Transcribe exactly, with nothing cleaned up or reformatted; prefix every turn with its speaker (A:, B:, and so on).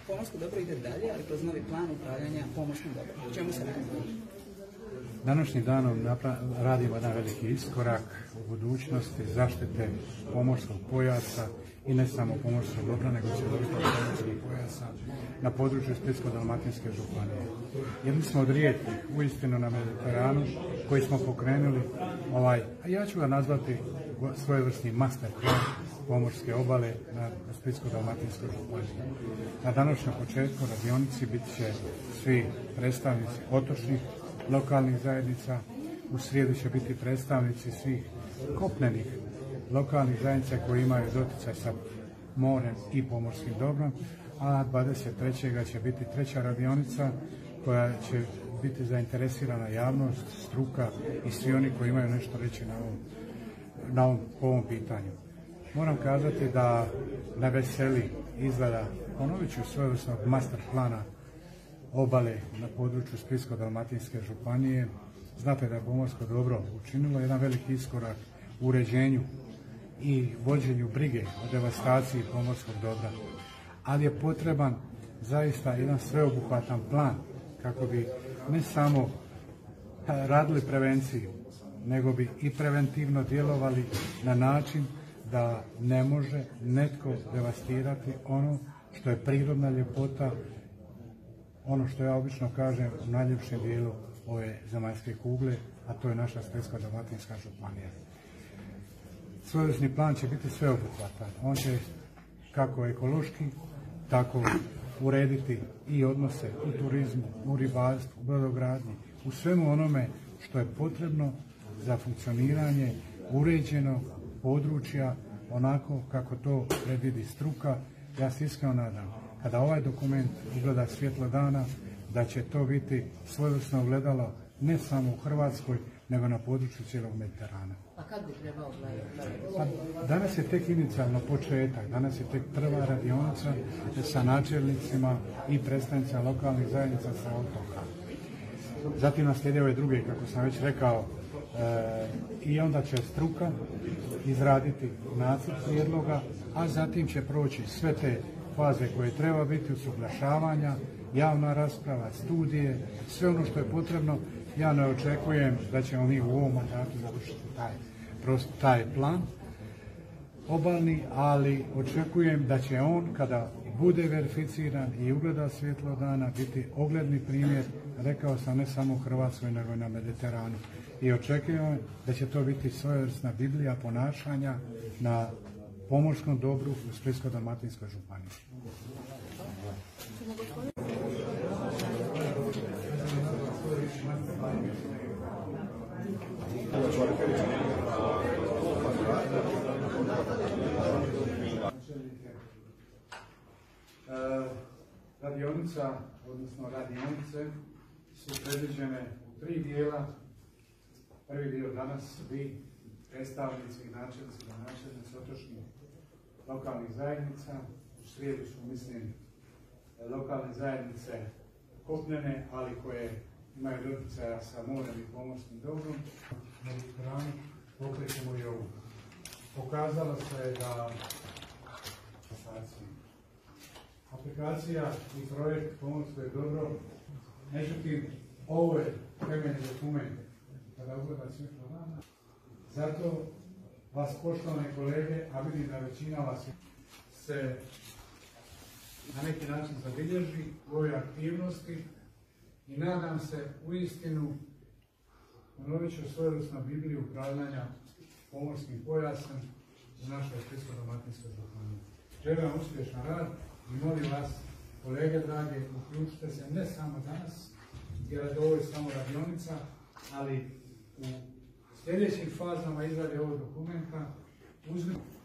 A: Pomorsko dobro ide dalje, ali kroz novi plan upravljanja pomorskim dobrom. O čemu se radi?
B: Današnjim danom radimo jedan veliki iskorak u budućnosti zaštite pomorskog pojasa i ne samo pomorskog dobra, nego cjelovitog pomorskih pojasa na području Splitsko-dalmatinske županije. Jedni smo od rijetkih, uistinu na Mediteranu, koji smo pokrenuli ovaj, a ja ću ga nazvati svojevrsni master plan pomorske obale na Splitsko-dalmatinskoj županiji. Na današnjem početku radionici bit će svi predstavnici otočnih lokalnih zajednica, u srijedu će biti predstavnici svih kopnenih lokalnih zajednica koji imaju doticaj sa morem i pomorskim dobrom, a dvadeset trećeg će biti treća radionica koja će biti zainteresirana javnost, struka i svi oni koji imaju nešto reći na ovom, na ovom, po ovom pitanju. Moram kazati da me veseli izgleda, ponovit ću svojevrsnog master plana obale na području Splitsko-dalmatinske županije. Znate da je pomorsko dobro učinilo jedan veliki iskorak u uređenju i vođenju brige o devastaciji pomorskog dobra, ali je potreban zaista jedan sveobuhvatan plan kako bi ne samo radili prevenciju, nego bi i preventivno djelovali na način da ne može netko devastirati ono što je prirodna ljepota, ono što ja obično kažem u najljepšem dijelu ove zemaljske kugle, a to je naša Splitsko-dalmatinska županija. Svojevrsni plan će biti sveobuhvatan. On će kako ekološki, tako urediti i odnose u turizmu, u ribarstvu, u brodogradnji, u svemu onome što je potrebno za funkcioniranje uređenog područja onako kako to predvidi struka. Ja se iskreno nadam, kada ovaj dokument ugleda svjetlo dana, da će to biti svojevrsno ogledalo ne samo u Hrvatskoj, nego na području cijelog Mediterana.
C: A kad bi trebao gledati?
B: Pa, danas je tek inicijalno početak, danas je tek prva radionica sa načelnicima i predstavnicima lokalnih zajednica sa otoka. Zatim nas slijede ove druge, kako sam već rekao, e, i onda će struka izraditi nacrt prijedloga, a zatim će proći sve te faze koje treba biti, usuglašavanja, javna rasprava, studije, sve ono što je potrebno. Ja ne očekujem da ćemo mi u ovom mandatu završiti taj, taj plan obalni, ali očekujem da će on, kada bude verificiran i ugleda svjetlo dana, biti ogledni primjer, rekao sam, ne samo u Hrvatskoj, nego i na Mediteranu. I očekujem da će to biti svojevrsna biblija ponašanja na pomorskom dobru u Splitsko-dalmatinskoj županiji. Radionica, odnosno radionice, su predviđene u tri dijela. Prvi dio danas vi, predstavnici i načelnici i načelnici otočnih lokalnih zajednica. U srijedu su, mislim, lokalne zajednice kopnene, ali koje imaju doticaja sa morem i pomorskim dobrom. Na Mediteranu pokrećemo i ovu. Pokazalo se da aplikacija i projekt pomorsko je dobro, međutim, ovo je temeljni dokument kada ugleda svjetlo dana. Zato vas, poštovane kolege, a vidim da većina vas se na neki način zabilježi u ovoj aktivnosti i nadam se uistinu, ponovit ću svojevrsnu bibliju upravljanja pomorskim pojasom u našoj Splitsko-dalmatinskoj županiji. Želim vam uspješan rad i molim vas, kolege drage, uključite se ne samo danas, jer ovo je samo radionica, ali u sljedećim fazama izrade ovog dokumenta uzmite